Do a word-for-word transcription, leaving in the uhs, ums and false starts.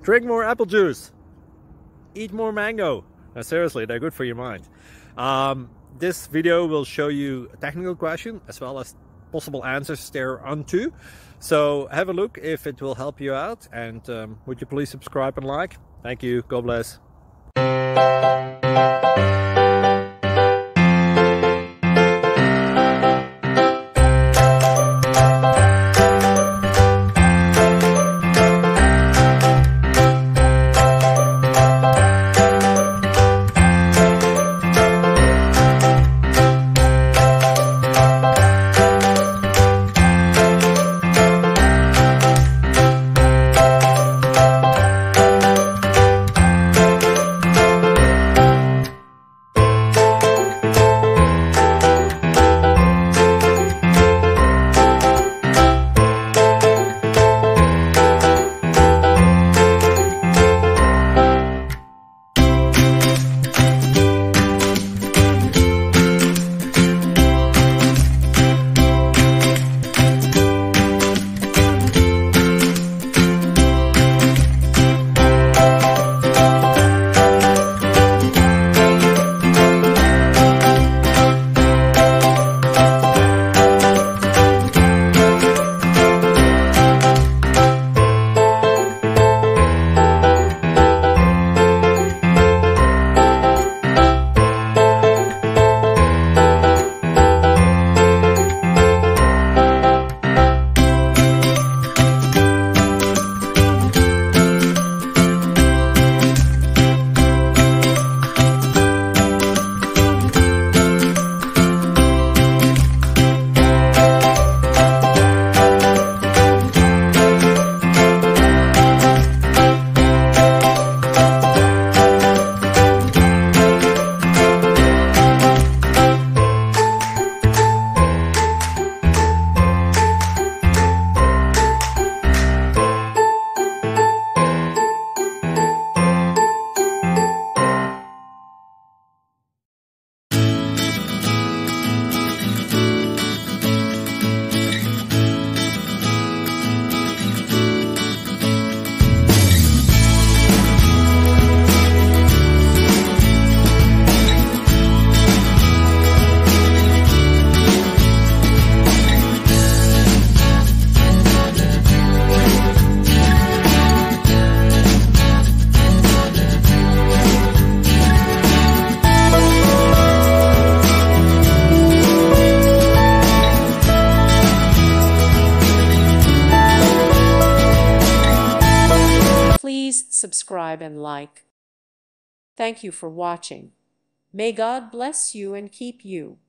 Drink more apple juice. Eat more mango. Now, seriously, they're good for your mind. Um, this video will show you a technical question as well as possible answers thereunto. So have a look if it will help you out, and um, would you please subscribe and like? Thank you. God bless. Please subscribe and like. Thank you for watching. May God bless you and keep you.